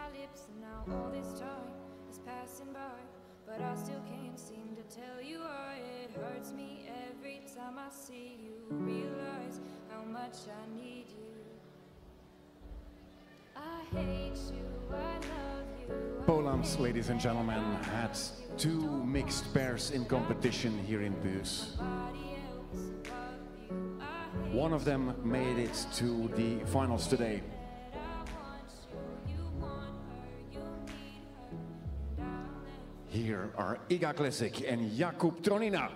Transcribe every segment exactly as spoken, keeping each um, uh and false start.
my lips, and now all this time is passing by, but I still can't seem to tell you why. It hurts me every time I see you, realize how much I need you. I hate you, I love you. Bolanz, ladies and gentlemen, had two mixed pairs in competition here in Buus. One of them made it to the finals today. Here are Iga Klesic and Jakub Tronina.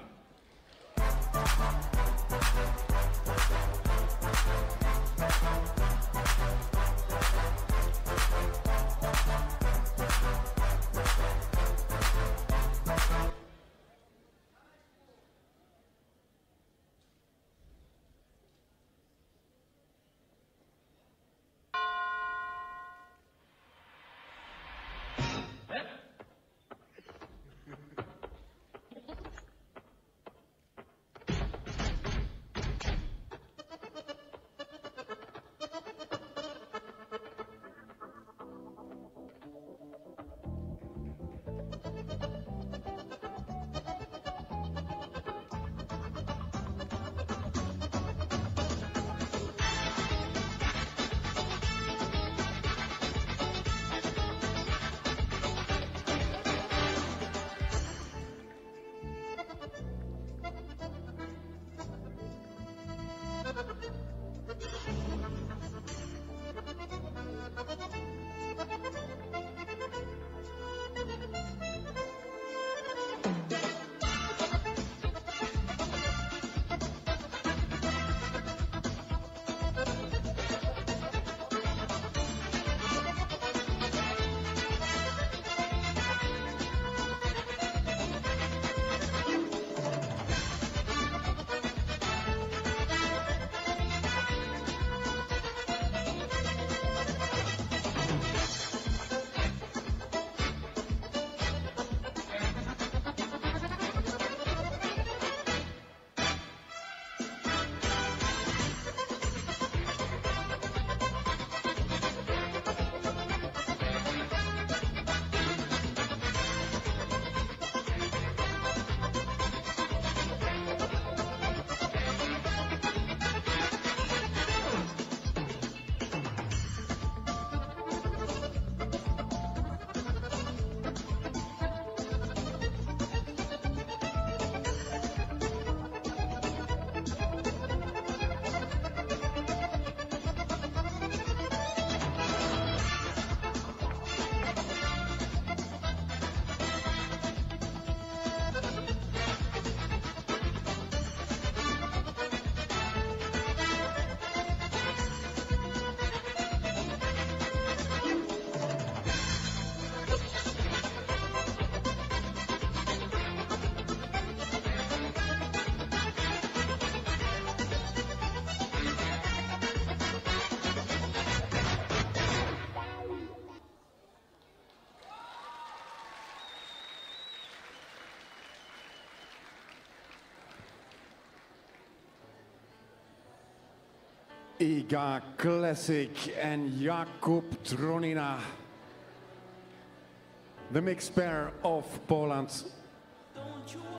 Iga Klesic and Jakub Tronina, the mixed pair of Poland. Don't you